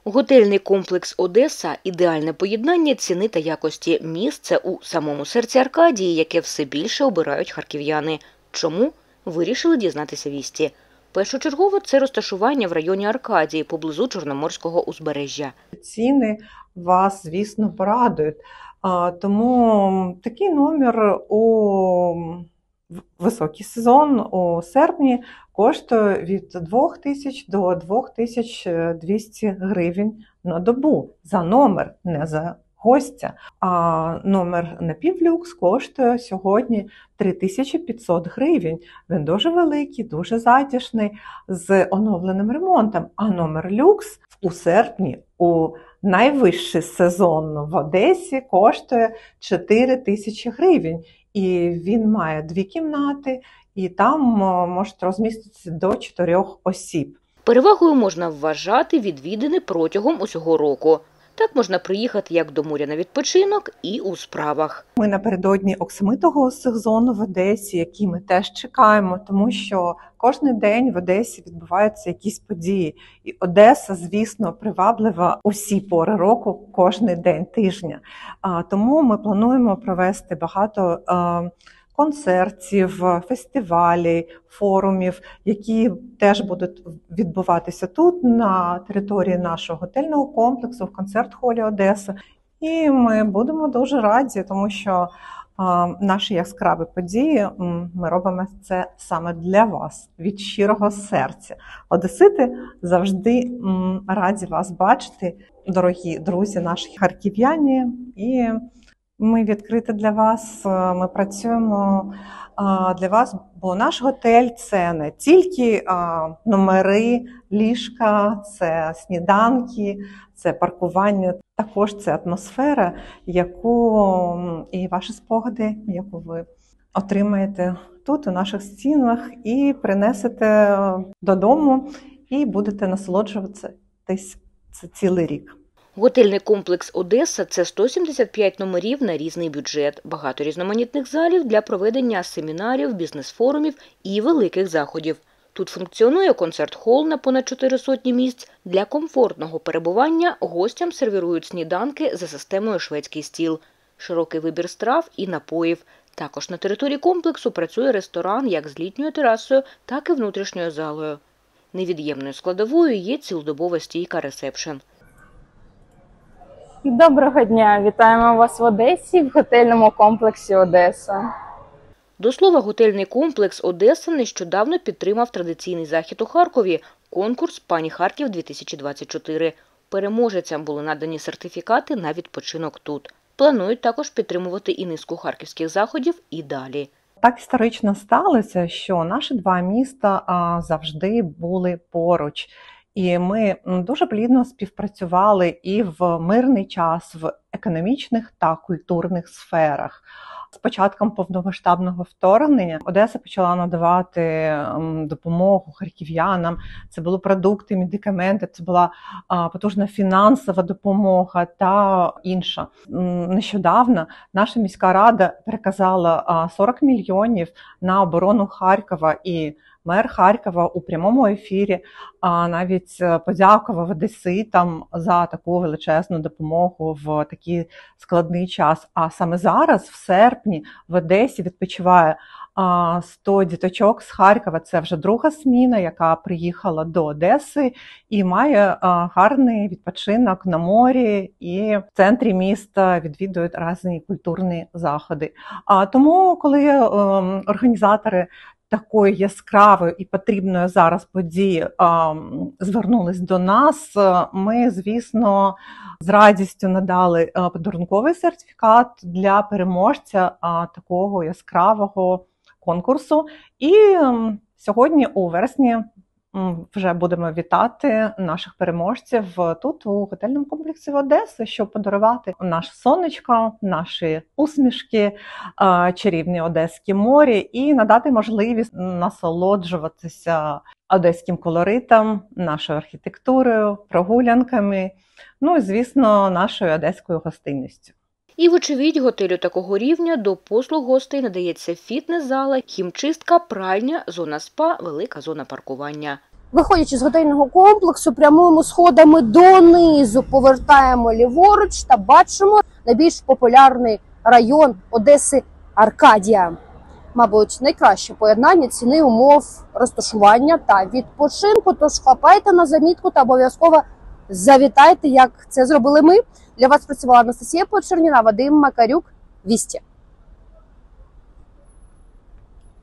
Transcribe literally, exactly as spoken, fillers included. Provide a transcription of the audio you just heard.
Готельний комплекс «Одеса» – ідеальне поєднання ціни та якості. Місце у самому серці Аркадії, яке все більше обирають харків'яни. Чому? Вирішили дізнатися вісті. Першочергово це розташування в районі Аркадії, поблизу Чорноморського узбережжя. Ціни вас, звісно, порадують. Тому такий номер у високий сезон у серпні коштує від двох тисяч до двох тисяч двохсот гривень на добу за номер, не за гостя. А номер напівлюкс коштує сьогодні три тисячі п'ятсот гривень. Він дуже великий, дуже затишний, з оновленим ремонтом. А номер люкс у серпні у найвищий сезон в Одесі коштує чотири тисячі гривень. І він має дві кімнати, і там можуть розміститися до чотирьох осіб. Перевагою можна вважати відвідини протягом усього року. Так можна приїхати як до моря на відпочинок і у справах. Ми напередодні оксамитового сезону в Одесі, який ми теж чекаємо, тому що кожен день в Одесі відбуваються якісь події. І Одеса, звісно, приваблива усі пори року, кожен день тижня. Тому ми плануємо провести багато концертів, фестивалів, форумів, які теж будуть відбуватися тут, на території нашого готельного комплексу, в концерт-холі Одеса. І ми будемо дуже раді, тому що а, наші яскраві події, ми робимо це саме для вас, від щирого серця. Одесити завжди м, раді вас бачити, дорогі друзі, наші харків'яні. І ми відкриті для вас, ми працюємо для вас, бо наш готель – це не тільки номери, ліжка, це сніданки, це паркування, також це атмосфера, яку і ваші спогади, яку ви отримаєте тут, у наших стінах, і принесете додому, і будете насолоджуватися це цілий рік. Готельний комплекс «Одеса» – це сто сімдесят п'ять номерів на різний бюджет, багато різноманітних залів для проведення семінарів, бізнес-форумів і великих заходів. Тут функціонує концерт-хол на понад чотири сотні місць. Для комфортного перебування гостям сервірують сніданки за системою шведський стіл, широкий вибір страв і напоїв. Також на території комплексу працює ресторан як з літньою терасою, так і внутрішньою залою. Невід'ємною складовою є цілодобова стійка ресепшн. Доброго дня! Вітаємо вас в Одесі, в готельному комплексі «Одеса». До слова, готельний комплекс «Одеса» нещодавно підтримав традиційний захід у Харкові – конкурс «Пані Харків-дві тисячі двадцять чотири». Переможецям були надані сертифікати на відпочинок тут. Планують також підтримувати і низку харківських заходів і далі. Так історично сталося, що наші два міста завжди були поруч. І ми дуже плідно співпрацювали і в мирний час, в економічних та культурних сферах. З початком повномасштабного вторгнення Одеса почала надавати допомогу харків'янам. Це були продукти, медикаменти, це була потужна фінансова допомога та інша. Нещодавно наша міська рада переказала сорок мільйонів на оборону Харкова, і мер Харкова у прямому ефірі навіть подякував одеситам за таку величезну допомогу в такий складний час. А саме зараз, в серпні, в Одесі відпочиває сто діточок з Харкова. Це вже друга зміна, яка приїхала до Одеси і має гарний відпочинок на морі, і в центрі міста відвідують різні культурні заходи. Тому, коли організатори такої яскравої і потрібної зараз події а, звернулись до нас, ми, звісно, з радістю надали а, подарунковий сертифікат для переможця а, такого яскравого конкурсу. І а, сьогодні у вересні вже будемо вітати наших переможців тут, у готельному комплексі Одеси, щоб подарувати наше сонечко, наші усмішки, чарівне Одеське море і надати можливість насолоджуватися одеським колоритом, нашою архітектурою, прогулянками, ну і, звісно, нашою одеською гостинністю. І, вочевидь, готелю такого рівня до послуг гостей надається фітнес-зала, хімчистка, пральня, зона спа, велика зона паркування. Виходячи з готельного комплексу, прямуємо сходами донизу, повертаємо ліворуч та бачимо найбільш популярний район Одеси – Аркадія. Мабуть, найкраще поєднання ціни, умов, розташування та відпочинку. Тож хапайте на замітку та обов'язково завітайте, як це зробили ми. Для вас працювала Анастасія Почерніна, Вадим Макарюк, Вісті.